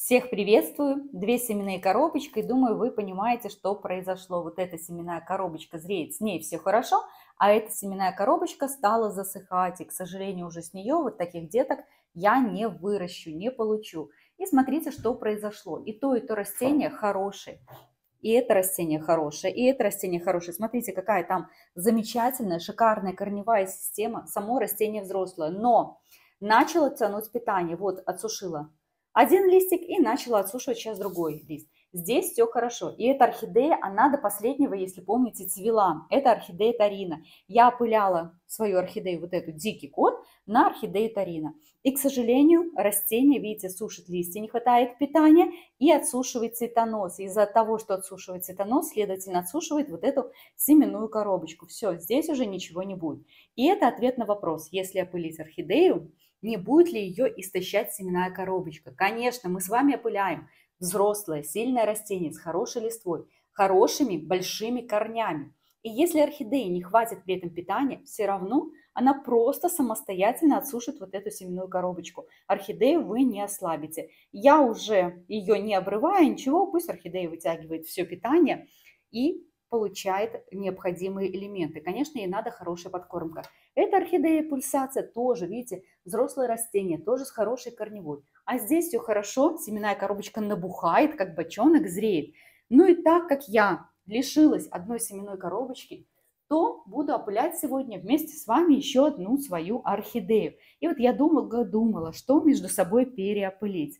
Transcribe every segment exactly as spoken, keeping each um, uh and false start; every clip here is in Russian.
Всех приветствую! Две семенные коробочки. Думаю, вы понимаете, что произошло. Вот эта семенная коробочка зреет, с ней все хорошо, а эта семенная коробочка стала засыхать. И, к сожалению, уже с нее вот таких деток я не выращу, не получу. И смотрите, что произошло. И то, и то растение хорошее. И это растение хорошее, и это растение хорошее. Смотрите, какая там замечательная, шикарная корневая система. Само растение взрослое. Но начало тянуть питание. Вот, отсушила один листик и начала отсушивать сейчас другой лист. Здесь все хорошо. И эта орхидея, она до последнего, если помните, цвела. Это орхидея Тарина. Я опыляла свою орхидею, вот эту дикий кот, на орхидею Тарина. И, к сожалению, растение, видите, сушит листья, не хватает питания и отсушивает цветонос. Из-за того, что отсушивает цветонос, следовательно, отсушивает вот эту семенную коробочку. Все, здесь уже ничего не будет. И это ответ на вопрос, если опылить орхидею, не будет ли ее истощать семенная коробочка. Конечно, мы с вами опыляем взрослое, сильное растение с хорошей листвой, хорошими большими корнями. И если орхидеи не хватит при этом питания, все равно она просто самостоятельно отсушит вот эту семенную коробочку. Орхидею вы не ослабите. Я уже ее не обрываю, ничего, пусть орхидея вытягивает все питание и получает необходимые элементы. Конечно, ей надо хорошая подкормка. Эта орхидея пульсация тоже, видите, взрослое растение, тоже с хорошей корневой. А здесь все хорошо, семенная коробочка набухает, как бочонок, зреет. Ну и так как я лишилась одной семенной коробочки, то буду опылять сегодня вместе с вами еще одну свою орхидею. И вот я думала, думала, что между собой переопылить.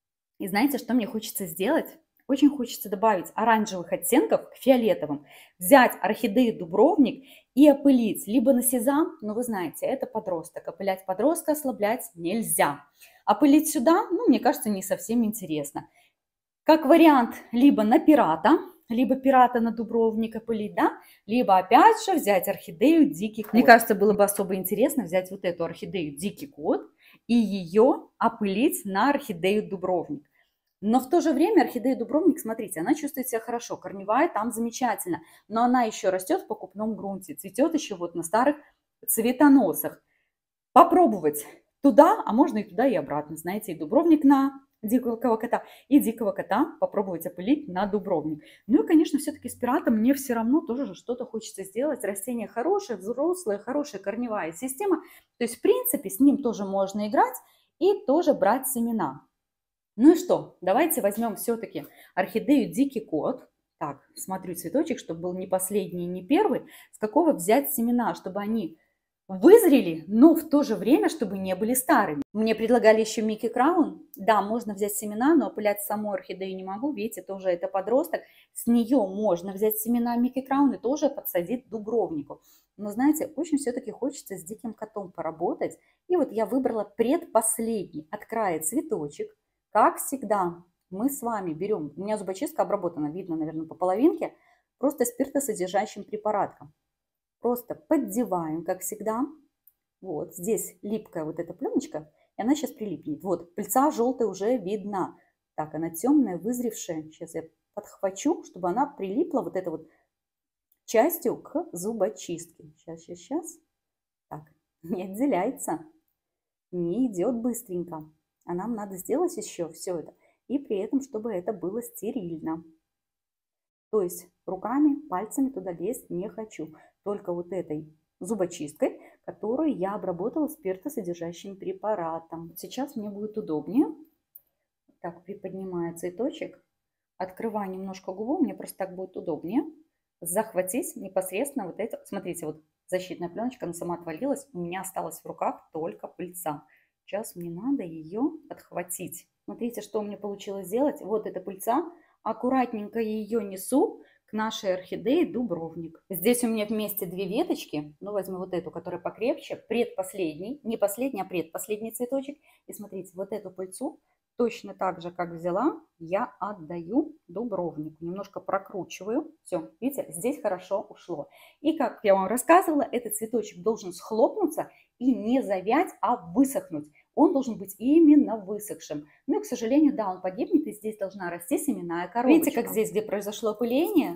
И знаете, что мне хочется сделать? Очень хочется добавить оранжевых оттенков к фиолетовым, взять орхидею дубровник и опылить либо на сезам, но вы знаете, это подросток, опылять подростка ослаблять нельзя. Опылить сюда, ну, мне кажется, не совсем интересно. Как вариант, либо на пирата, либо пирата на дубровник опылить, да, либо опять же взять орхидею дикий кот. Мне кажется, было бы особо интересно взять вот эту орхидею дикий кот и ее опылить на орхидею дубровник. Но в то же время орхидея дубровник, смотрите, она чувствует себя хорошо, корневая там замечательно, но она еще растет в покупном грунте, цветет еще вот на старых цветоносах. Попробовать туда, а можно и туда, и обратно, знаете, и дубровник на дикого кота, и дикого кота попробовать опылить на дубровник. Ну и, конечно, все-таки с пиратом мне все равно тоже что-то хочется сделать. Растение хорошее, взрослое, хорошая корневая система. То есть, в принципе, с ним тоже можно играть и тоже брать семена. Ну и что, давайте возьмем все-таки орхидею дикий кот. Так, смотрю цветочек, чтобы был не последний, не первый. С какого взять семена, чтобы они вызрели, но в то же время, чтобы не были старыми. Мне предлагали еще Микки Краун. Да, можно взять семена, но опылять саму орхидею не могу. Видите, тоже это подросток. С нее можно взять семена Микки Краун и тоже подсадить дубровнику. Но, знаете, очень все-таки хочется с диким котом поработать. И вот я выбрала предпоследний от края цветочек. Как всегда, мы с вами берем, у меня зубочистка обработана, видно, наверное, по половинке, просто спиртосодержащим препаратом. Просто поддеваем, как всегда. Вот, здесь липкая вот эта пленочка, и она сейчас прилипнет. Вот, пыльца желтая уже видна. Так, она темная, вызревшая. Сейчас я подхвачу, чтобы она прилипла вот этой вот частью к зубочистке. Сейчас, сейчас, сейчас. Так, не отделяется, не идет быстренько. А нам надо сделать еще все это. И при этом, чтобы это было стерильно. То есть руками, пальцами туда лезть не хочу. Только вот этой зубочисткой, которую я обработала спиртосодержащим препаратом. Сейчас мне будет удобнее. Так, приподнимаю цветочек. Открываю немножко губу. Мне просто так будет удобнее. Захватить непосредственно вот это. Смотрите, вот защитная пленочка, она сама отвалилась. У меня осталась в руках только пыльца. Сейчас мне надо ее подхватить. Смотрите, что мне получилось сделать. Вот эта пыльца. Аккуратненько ее несу к нашей орхидее дубровник. Здесь у меня вместе две веточки. Ну, возьму вот эту, которая покрепче. Предпоследний. Не последний, а предпоследний цветочек. И смотрите, вот эту пыльцу точно так же, как взяла, я отдаю дубровнику. Немножко прокручиваю. Все, видите, здесь хорошо ушло. И как я вам рассказывала, этот цветочек должен схлопнуться и не завять, а высохнуть. Он должен быть именно высохшим. Ну и, к сожалению, да, он погибнет, и здесь должна расти семенная коробочка. Видите, как здесь, где произошло опыление,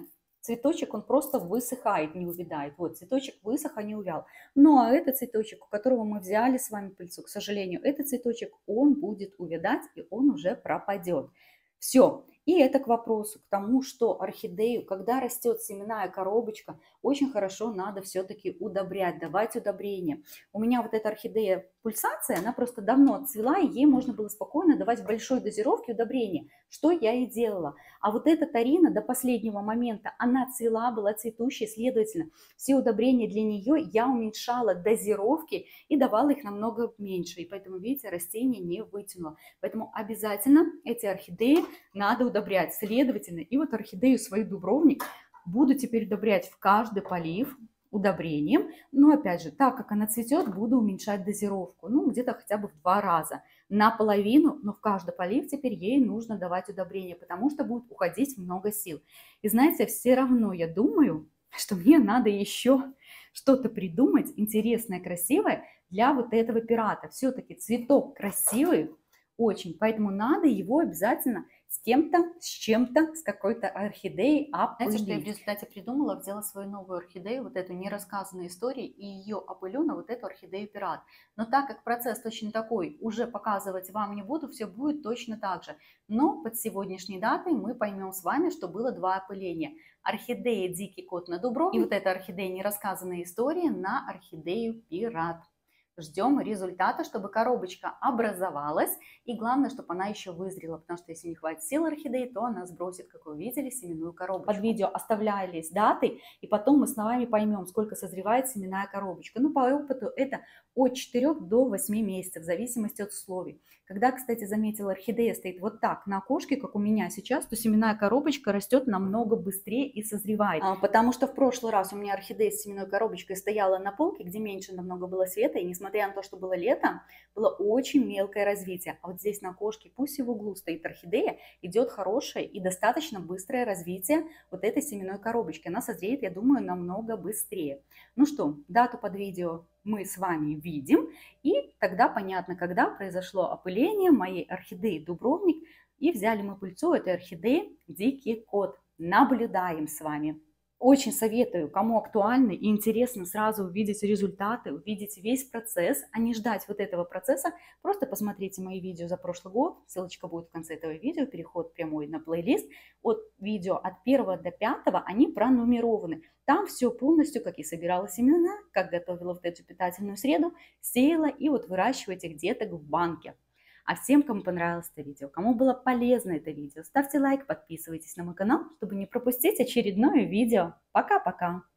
цветочек, он просто высыхает, не увядает. Вот, цветочек высох, а не увял. Ну, а этот цветочек, у которого мы взяли с вами пыльцу, к сожалению, этот цветочек, он будет увядать, и он уже пропадет. Все. И это к вопросу, к тому, что орхидею, когда растет семенная коробочка, очень хорошо надо все-таки удобрять, давать удобрения. У меня вот эта орхидея пульсация, она просто давно отцвела, и ей можно было спокойно давать в большой дозировке удобрения, что я и делала. А вот эта тарина до последнего момента, она цвела, была цветущей, следовательно, все удобрения для нее я уменьшала дозировки и давала их намного меньше. И поэтому, видите, растение не вытянуло. Поэтому обязательно эти орхидеи надо удобрять. Следовательно, и вот орхидею свою дубровник буду теперь удобрять в каждый полив удобрением. Но опять же, так как она цветет, буду уменьшать дозировку. Ну, где-то хотя бы в два раза. Наполовину, но в каждый полив теперь ей нужно давать удобрения, потому что будет уходить много сил. И знаете, все равно я думаю, что мне надо еще что-то придумать интересное, красивое для вот этого пирата. Все-таки цветок красивый очень, поэтому надо его обязательно с кем-то, с чем-то, с какой-то орхидеей опылить. Знаете, что я в результате придумала? Взяла свою новую орхидею, вот эту нерассказанную историю, и ее опылю на вот эту орхидею пират. Но так как процесс точно такой, уже показывать вам не буду, все будет точно так же. Но под сегодняшней датой мы поймем с вами, что было два опыления. Орхидея дикий кот на дубровник и вот эта орхидея нерассказанная история на орхидею пират. Ждем результата, чтобы коробочка образовалась, и главное, чтобы она еще вызрела, потому что если не хватит сил орхидеи, то она сбросит, как вы видели, семенную коробочку. Под видео оставлялись даты, и потом мы с вами поймем, сколько созревает семенная коробочка. Ну, по опыту это от четырёх до восьми месяцев, в зависимости от условий. Когда, кстати, заметила, орхидея стоит вот так на окошке, как у меня сейчас, то семенная коробочка растет намного быстрее и созревает. А, потому что в прошлый раз у меня орхидея с семенной коробочкой стояла на полке, где меньше намного было света, и несмотря на то, что было лето, было очень мелкое развитие. А вот здесь на окошке, пусть и в углу стоит орхидея, идет хорошее и достаточно быстрое развитие вот этой семенной коробочки. Она созреет, я думаю, намного быстрее. Ну что, дату под видео мы с вами видим, и тогда понятно, когда произошло опыление моей орхидеи дубровник, и взяли мы пыльцу этой орхидеи дикий кот. Наблюдаем с вами. Очень советую, кому актуально и интересно сразу увидеть результаты, увидеть весь процесс, а не ждать вот этого процесса, просто посмотрите мои видео за прошлый год, ссылочка будет в конце этого видео, переход прямой на плейлист. От видео от первого до пятого они пронумерованы. Там все полностью, как я собирала семена, как готовила вот эту питательную среду, сеяла и вот выращиваю этих деток в банке. А всем, кому понравилось это видео, кому было полезно это видео, ставьте лайк, подписывайтесь на мой канал, чтобы не пропустить очередное видео. Пока-пока!